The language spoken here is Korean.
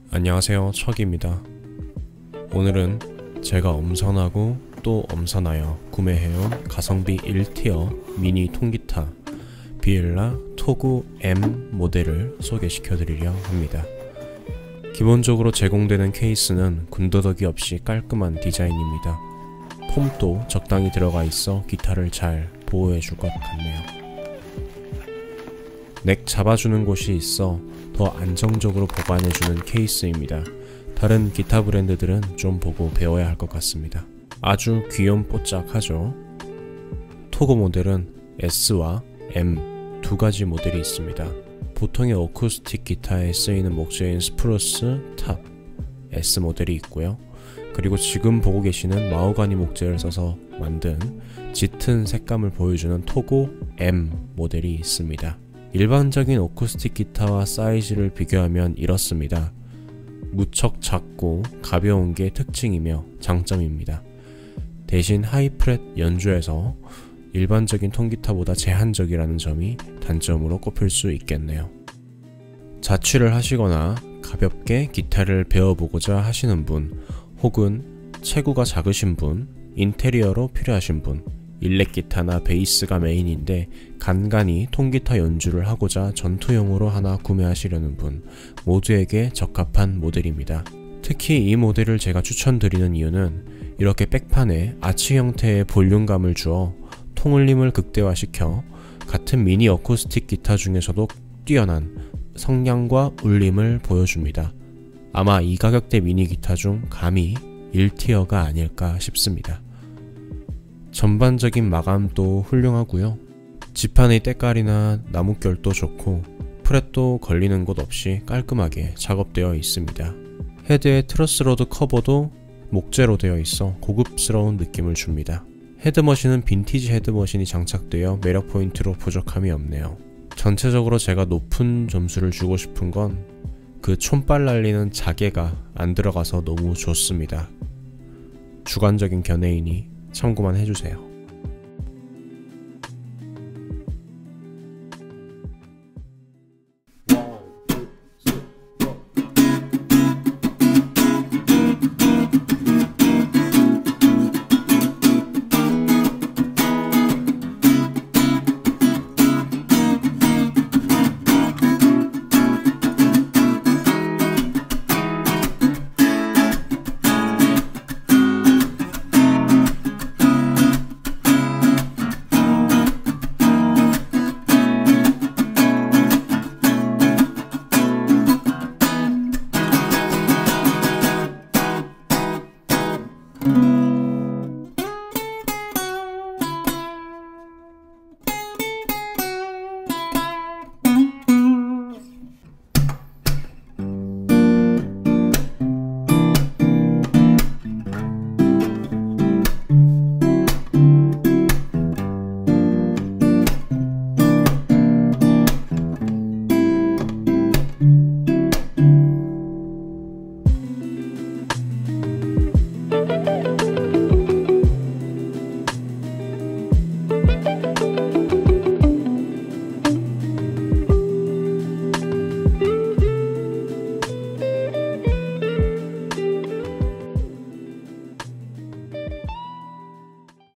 안녕하세요, 척입니다. 오늘은 제가 엄선하고 또 엄선하여 구매해온 가성비 1티어 미니 통기타 비엘라 토구 M 모델을 소개시켜드리려 합니다. 기본적으로 제공되는 케이스는 군더더기 없이 깔끔한 디자인입니다. 폼도 적당히 들어가 있어 기타를 잘 보호해줄 것 같네요. 넥 잡아주는 곳이 있어 더 안정적으로 보관해주는 케이스입니다. 다른 기타 브랜드들은 좀 보고 배워야 할 것 같습니다. 아주 귀염뽀짝하죠. 토구 모델은 S와 M 두 가지 모델이 있습니다. 보통의 어쿠스틱 기타에 쓰이는 목재인 스프루스 탑 S 모델이 있고요. 그리고 지금 보고 계시는 마호가니 목재를 써서 만든 짙은 색감을 보여주는 토구 M 모델이 있습니다. 일반적인 어쿠스틱 기타와 사이즈를 비교하면 이렇습니다. 무척 작고 가벼운 게 특징이며 장점입니다. 대신 하이프렛 연주에서 일반적인 통기타보다 제한적이라는 점이 단점으로 꼽힐 수 있겠네요. 자취를 하시거나 가볍게 기타를 배워보고자 하시는 분, 혹은 체구가 작으신 분, 인테리어로 필요하신 분, 일렉 기타나 베이스가 메인인데 간간히 통기타 연주를 하고자 전투용으로 하나 구매하시려는 분 모두에게 적합한 모델입니다. 특히 이 모델을 제가 추천드리는 이유는 이렇게 백판에 아치 형태의 볼륨감을 주어 통울림을 극대화시켜 같은 미니 어쿠스틱 기타 중에서도 뛰어난 성량과 울림을 보여줍니다. 아마 이 가격대 미니 기타 중 감히 1티어가 아닐까 싶습니다. 전반적인 마감도 훌륭하고요. 지판의 때깔이나 나뭇결도 좋고 프렛도 걸리는 곳 없이 깔끔하게 작업되어 있습니다. 헤드의 트러스로드 커버도 목재로 되어 있어 고급스러운 느낌을 줍니다. 헤드머신은 빈티지 헤드머신이 장착되어 매력 포인트로 부족함이 없네요. 전체적으로 제가 높은 점수를 주고 싶은 건 그 촌발 날리는 자개가 안 들어가서 너무 좋습니다. 주관적인 견해이니 참고만 해주세요.